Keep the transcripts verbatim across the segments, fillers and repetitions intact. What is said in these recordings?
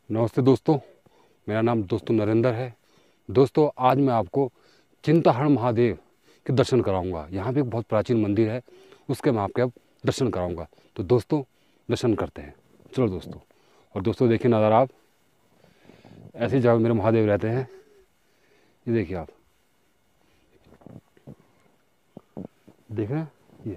नमस्ते दोस्तों, मेरा नाम दोस्तों नरेंद्र है। दोस्तों, आज मैं आपको चिंताहरण महादेव के दर्शन कराऊंगा। यहाँ पे एक बहुत प्राचीन मंदिर है, उसके मैं आपके अब दर्शन कराऊंगा। तो दोस्तों, दर्शन करते हैं। चलो दोस्तों। और दोस्तों देखिए नज़र, आप ऐसी जगह मेरे महादेव रहते हैं। ये देखिए, आप देख रहे हैं ये।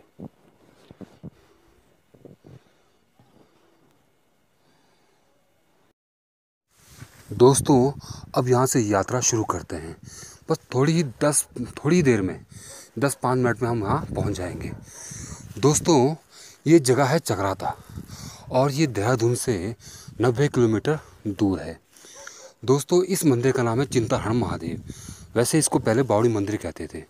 दोस्तों, अब यहाँ से यात्रा शुरू करते हैं। बस थोड़ी ही दस थोड़ी देर में दस पाँच मिनट में हम वहाँ पहुँच जाएंगे। दोस्तों, ये जगह है चक्राता और ये देहरादून से नब्बे किलोमीटर दूर है। दोस्तों, इस मंदिर का नाम है चिंताहरण महादेव। वैसे इसको पहले बावड़ी मंदिर कहते थे।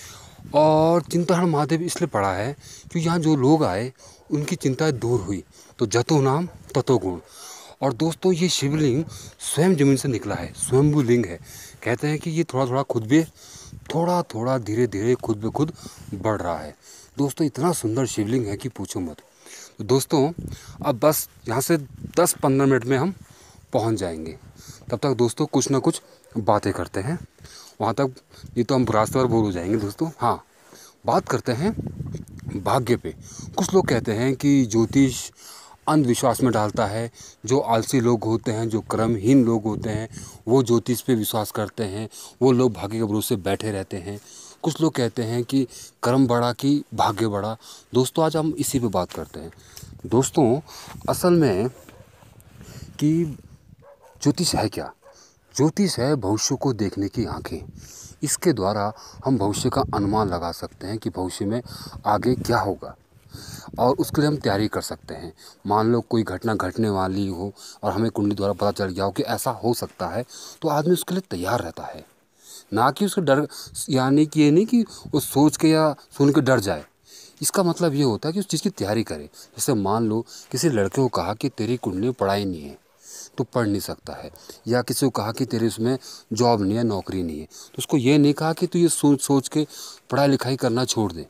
और चिंताहरण महादेव इसलिए पड़ा है क्योंकि यहाँ जो लोग आए उनकी चिंताएं दूर हुई। तो जतो नाम ततो गुण। और दोस्तों, ये शिवलिंग स्वयं जमीन से निकला है, स्वयंभू लिंग है। कहते हैं कि ये थोड़ा थोड़ा खुद भी थोड़ा थोड़ा धीरे धीरे खुद ब खुद बढ़ रहा है। दोस्तों, इतना सुंदर शिवलिंग है कि पूछो मत। तो दोस्तों, अब बस यहाँ से दस पंद्रह मिनट में हम पहुँच जाएंगे। तब तक दोस्तों कुछ ना कुछ बातें करते हैं। वहाँ तक ये तो हम रास्ते पर बोर हो जाएंगे दोस्तों। हाँ, बात करते हैं भाग्य पे। कुछ लोग कहते हैं कि ज्योतिष अंधविश्वास में डालता है। जो आलसी लोग होते हैं, जो कर्महीन लोग होते हैं, वो ज्योतिष पे विश्वास करते हैं। वो लोग भाग्य के भरोसे बैठे रहते हैं। कुछ लोग कहते हैं कि कर्म बड़ा कि भाग्य बड़ा। दोस्तों, आज हम इसी पे बात करते हैं। दोस्तों, असल में कि ज्योतिष है क्या? ज्योतिष है भविष्य को देखने की आंखें। इसके द्वारा हम भविष्य का अनुमान लगा सकते हैं कि भविष्य में आगे क्या होगा, और उसके लिए हम तैयारी कर सकते हैं। मान लो कोई घटना घटने वाली हो और हमें कुंडली द्वारा पता चल गया हो कि ऐसा हो सकता है, तो आदमी उसके लिए तैयार रहता है। ना कि उसके डर, यानी कि ये नहीं कि वो सोच के या सुन के डर जाए। इसका मतलब ये होता है कि उस चीज़ की तैयारी करे। जैसे मान लो किसी लड़के को कहा कि तेरी कुंडली में पढ़ाई नहीं है, तो पढ़ नहीं सकता है। या किसी को कहा कि तेरे उसमें जॉब नहीं है, नौकरी नहीं है, तो उसको ये नहीं कहा कि तू ये सोच सोच के पढ़ाई लिखाई करना छोड़ दे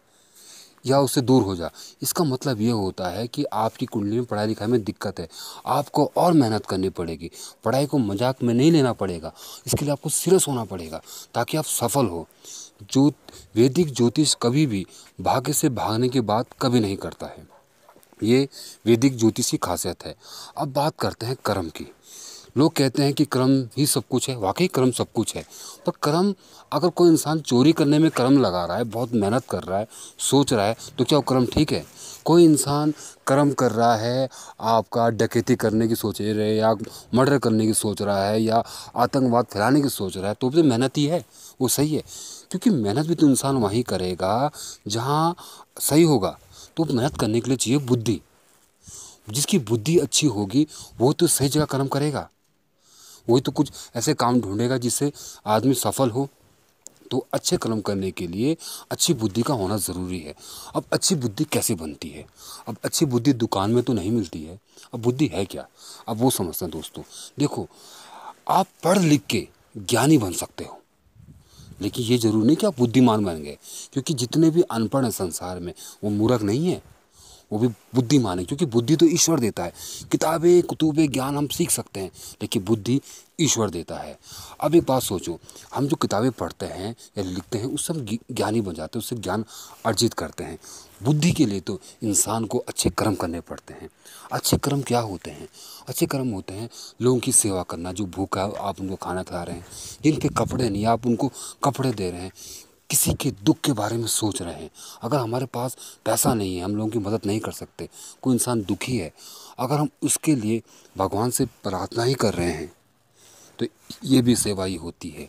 या उससे दूर हो जा। इसका मतलब ये होता है कि आपकी कुंडली में पढ़ाई लिखाई में दिक्कत है, आपको और मेहनत करनी पड़ेगी। पढ़ाई को मजाक में नहीं लेना पड़ेगा, इसके लिए आपको सीरियस होना पड़ेगा ताकि आप सफल हो। जो वैदिक ज्योतिष कभी भी भाग्य से भागने की बात कभी नहीं करता है। ये वैदिक ज्योतिष की खासियत है। अब बात करते हैं कर्म की। लोग कहते हैं कि कर्म ही सब कुछ है। वाकई कर्म सब कुछ है, पर कर्म, अगर कोई इंसान चोरी करने में कर्म लगा रहा है, बहुत मेहनत कर रहा है, सोच रहा है, तो क्या वो कर्म ठीक है? कोई इंसान कर्म कर रहा है, आपका डकैती करने की सोच रहे है, या मर्डर करने की सोच रहा है, या आतंकवाद फैलाने की सोच रहा है, तो भी मेहनत ही है, वो सही है। क्योंकि मेहनत भी तो इंसान वहीं करेगा जहाँ सही होगा। तो मेहनत करने के लिए चाहिए बुद्धि। जिसकी बुद्धि अच्छी होगी वो तो सही जगह कर्म करेगा। वही तो कुछ ऐसे काम ढूंढेगा जिससे आदमी सफल हो। तो अच्छे कर्म करने के लिए अच्छी बुद्धि का होना ज़रूरी है। अब अच्छी बुद्धि कैसे बनती है? अब अच्छी बुद्धि दुकान में तो नहीं मिलती है। अब बुद्धि है क्या? अब वो समझते हैं दोस्तों। देखो, आप पढ़ लिख के ज्ञानी बन सकते हो, लेकिन ये जरूरी नहीं कि आप बुद्धिमान बन गए। क्योंकि जितने भी अनपढ़ हैं संसार में, वो मूर्ख नहीं है, वो भी बुद्धिमान है। क्योंकि बुद्धि तो ईश्वर देता है। किताबें कुतुबें ज्ञान हम सीख सकते हैं, लेकिन बुद्धि ईश्वर देता है। अब एक बात सोचो, हम जो किताबें पढ़ते हैं या लिखते हैं उससे हम ज्ञानी बन जाते हैं, उससे ज्ञान अर्जित करते हैं। बुद्धि के लिए तो इंसान को अच्छे कर्म करने पड़ते हैं। अच्छे कर्म क्या होते हैं? अच्छे कर्म होते हैं लोगों की सेवा करना। जो भूखा है आप उनको खाना खिला रहे हैं, जिन पे कपड़े नहीं आप उनको कपड़े दे रहे हैं, किसी के दुख के बारे में सोच रहे हैं। अगर हमारे पास पैसा नहीं है, हम लोगों की मदद नहीं कर सकते, कोई इंसान दुखी है, अगर हम उसके लिए भगवान से प्रार्थना ही कर रहे हैं, तो ये भी सेवा ही होती है।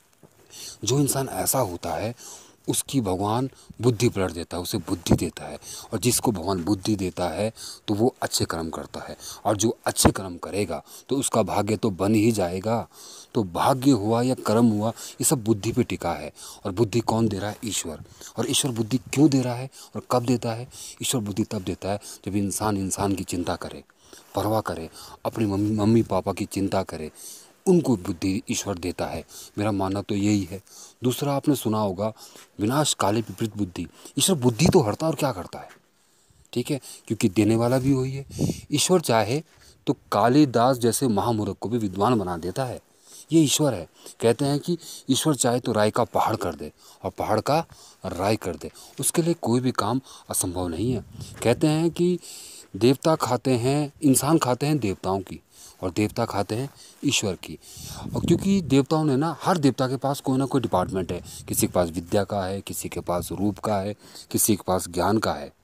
जो इंसान ऐसा होता है उसकी भगवान बुद्धि पलट देता है, उसे बुद्धि देता है। और जिसको भगवान बुद्धि देता है तो वो अच्छे कर्म करता है। और जो अच्छे कर्म करेगा तो उसका भाग्य तो बन ही जाएगा। तो भाग्य हुआ या कर्म हुआ, ये सब बुद्धि पे टिका है। और बुद्धि कौन दे रहा है? ईश्वर। और ईश्वर बुद्धि क्यों दे रहा है और कब देता है? ईश्वर बुद्धि तब देता है जब इंसान इंसान की चिंता करे, परवाह करे, अपनी मम्मी मम्मी पापा की चिंता करे, उनको बुद्धि ईश्वर देता है। मेरा मानना तो यही है। दूसरा, आपने सुना होगा विनाश काले विपरीत बुद्धि। ईश्वर बुद्धि तो हरता और क्या करता है, ठीक है, क्योंकि देने वाला भी वही है। ईश्वर चाहे तो कालिदास जैसे महामूर्ख को भी विद्वान बना देता है। ये ईश्वर है। कहते हैं कि ईश्वर चाहे तो राई का पहाड़ कर दे और पहाड़ का राई कर दे, उसके लिए कोई भी काम असंभव नहीं है। कहते हैं कि देवता खाते हैं, इंसान खाते हैं देवताओं की और देवता खाते हैं ईश्वर की। और क्योंकि देवताओं ने ना, हर देवता के पास कोई ना कोई डिपार्टमेंट है। किसी के पास विद्या का है, किसी के पास रूप का है, किसी के पास ज्ञान का है।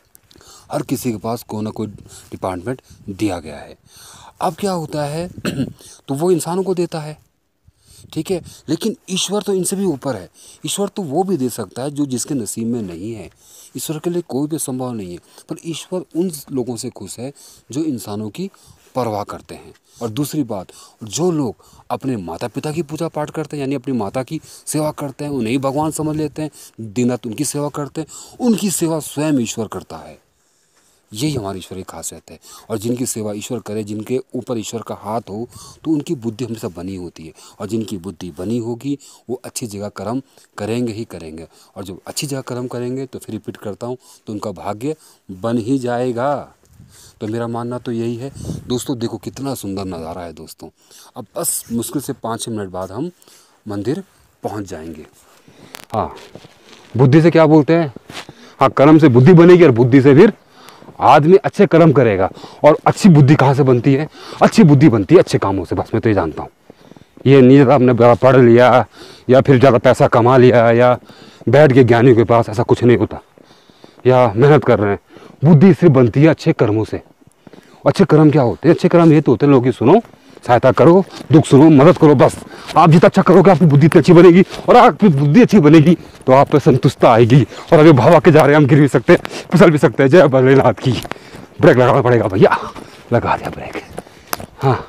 हर किसी के पास कोई ना कोई डिपार्टमेंट दिया गया है। अब क्या होता है तो वो इंसानों को देता है, ठीक है, लेकिन ईश्वर तो इनसे भी ऊपर है। ईश्वर तो वो भी दे सकता है जो जिसके नसीब में नहीं है। ईश्वर के लिए कोई भी संभव नहीं है, पर ईश्वर उन लोगों से खुश है जो इंसानों की परवाह करते हैं। और दूसरी बात, जो लोग अपने माता पिता की पूजा पाठ करते हैं, यानी अपनी माता की सेवा करते हैं, उन्हें ही भगवान समझ लेते हैं, दिन रात उनकी सेवा करते हैं, उनकी सेवा स्वयं ईश्वर करता है। यही हमारी ईश्वर की खासियत है। और जिनकी सेवा ईश्वर करे, जिनके ऊपर ईश्वर का हाथ हो, तो उनकी बुद्धि हमेशा बनी होती है। और जिनकी बुद्धि बनी होगी वो अच्छी जगह कर्म करेंगे ही करेंगे। और जब अच्छी जगह कर्म करेंगे तो फिर रिपीट करता हूँ, तो उनका भाग्य बन ही जाएगा। तो मेरा मानना तो यही है। दोस्तों देखो कितना सुंदर नज़ारा है दोस्तों। अब बस मुश्किल से पाँच छः मिनट बाद हम मंदिर पहुँच जाएंगे। हाँ, बुद्धि से क्या बोलते हैं? हाँ, कर्म से बुद्धि बनेगी और बुद्धि से फिर आदमी अच्छे कर्म करेगा। और अच्छी बुद्धि कहाँ से बनती है? अच्छी बुद्धि बनती है अच्छे कामों से। बस मैं तो ये जानता हूँ। ये नहीं आपने ज़्यादा पढ़ लिया या फिर ज़्यादा पैसा कमा लिया या बैठ के ज्ञानियों के पास, ऐसा कुछ नहीं होता। या मेहनत कर रहे हैं, बुद्धि सिर्फ बनती है अच्छे कर्मों से। अच्छे कर्म क्या होते हैं? अच्छे कर्म ये तो होते हैं लोगों की सुनो, सहायता करो, दुख सुनो, मदद करो। बस आप जितना अच्छा करोगे आपकी बुद्धि अच्छी बनेगी, और आपकी बुद्धि अच्छी बनेगी तो आप पे संतुष्टता आएगी। और अभी भावा के जा रहे हैं, हम गिर भी सकते हैं, फिसल भी सकते हैं। जय भोलेनाथ की। ब्रेक लगाना पड़ेगा भैया, लगा दिया ब्रेक। हाँ,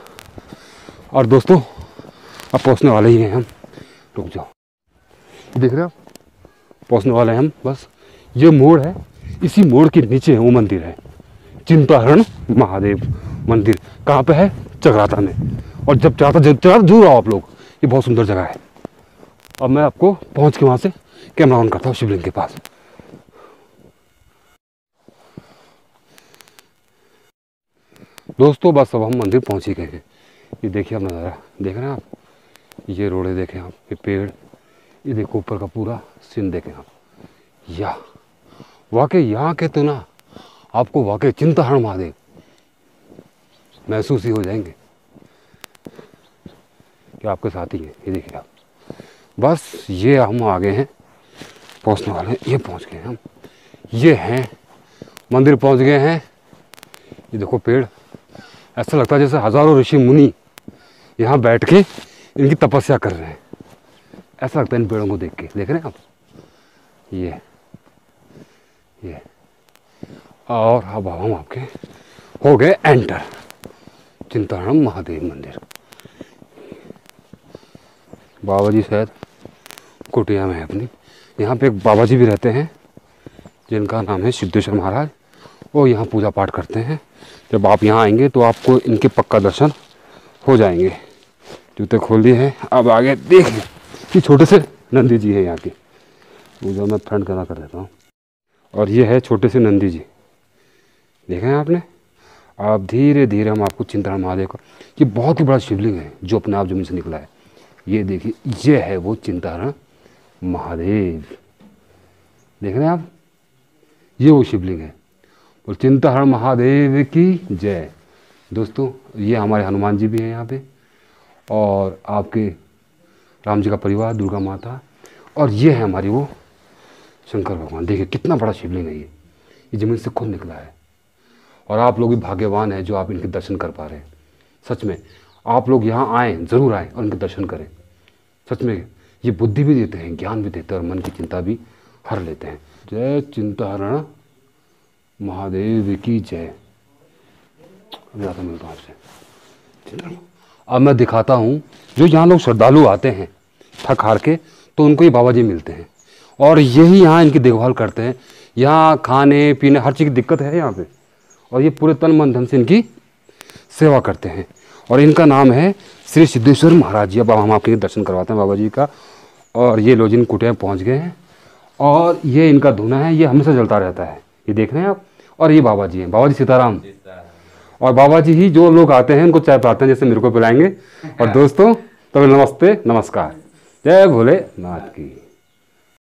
और दोस्तों अब पहुँचने वाले ही हैं हम। रुक जाओ, देख रहे हो पहुँचने वाले हैं हम। बस ये मोड़ है, इसी मोड़ के नीचे वो मंदिर है, चिंताहरण महादेव मंदिर। कहाँ पे है? चकराता में। और जब चाहता जब चाहता जरूर आओ आप लोग, ये बहुत सुंदर जगह है। अब मैं आपको पहुंच के वहां से कैमरा ऑन करता हूँ शिवलिंग के पास। दोस्तों बस अब हम मंदिर पहुंच ही गए हैं। ये देखिए आप नज़ारा देख रहे हैं आप, ये रोडे देखें आप, ये पेड़, ये देखो ऊपर का पूरा सीन देखें आप। या वाकई यहाँ के तो ना आपको वाकई चिंताहरण महादेव महसूस ही हो जाएंगे कि आपके साथ ही है। ये देखिए आप, बस ये हम आ गए हैं, पहुंचने वाले हैं। ये पहुंच गए हैं हम, ये हैं मंदिर, पहुंच गए हैं। ये देखो पेड़, ऐसा लगता है जैसे हजारों ऋषि मुनि यहाँ बैठ के इनकी तपस्या कर रहे हैं। ऐसा लगता है इन पेड़ों को देख के। देख रहे हैं आप, ये ये और अब हम आपके हो गए एंटर चिंताहरण महादेव मंदिर। बाबा जी शायद कुटिया में है अपनी। यहाँ पे एक बाबा जी भी रहते हैं जिनका नाम है सिद्धेश्वर महाराज। वो यहाँ पूजा पाठ करते हैं। जब आप यहाँ आएंगे तो आपको इनके पक्का दर्शन हो जाएंगे। जूते खोल दिए हैं, अब आगे देखें कि छोटे से नंदी जी है यहाँ की। पूजा मैं फ्रंट करना कर देता हूँ। और ये है छोटे से नंदी जी, देखें आपने। अब धीरे धीरे हम आपको चिंताहरण महादेव का, ये बहुत ही बड़ा शिवलिंग है जो अपने आप जमीन से निकला है। ये देखिए, ये है वो चिंताहरण महादेव। देख रहे हैं आप, ये वो शिवलिंग है। और चिंताहरण महादेव की जय। दोस्तों ये हमारे हनुमान जी भी हैं यहाँ पे, और आपके राम जी का परिवार, दुर्गा माता, और ये है हमारी वो शंकर भगवान। देखिए कितना बड़ा शिवलिंग है ये ये जमीन से खुद निकला है। और आप लोग भी भाग्यवान हैं जो आप इनके दर्शन कर पा रहे हैं। सच में आप लोग यहाँ आएँ, ज़रूर आएँ और इनके दर्शन करें। सच में ये बुद्धि भी देते हैं, ज्ञान भी देते हैं, और मन की चिंता भी हर लेते हैं। जय चिंताहरण महादेव की जय। ज़्यादा मिलता हूँ आपसे। अब मैं दिखाता हूँ, जो यहाँ लोग श्रद्धालु आते हैं थक हार के, तो उनको ये बाबा जी मिलते हैं और यही यहाँ इनकी देखभाल करते हैं। यहाँ खाने पीने हर चीज़ की दिक्कत है यहाँ पे, और ये पूरे तन मन धन से इनकी सेवा करते हैं। और इनका नाम है श्री सिद्धेश्वर महाराज जी। अब हम आपके दर्शन करवाते हैं बाबा जी का। और ये लो जिन कुटिया पहुँच गए हैं, और ये इनका धुना है, ये हमेशा जलता रहता है। ये देख रहे हैं आप। और ये बाबा जी हैं, बाबा जी सीताराम। और बाबा जी ही जो लोग आते हैं उनको चाय पिलाते हैं, जैसे मेरे को पिलाएंगे। और दोस्तों तो नमस्ते नमस्कार, जय भोलेनाथ की।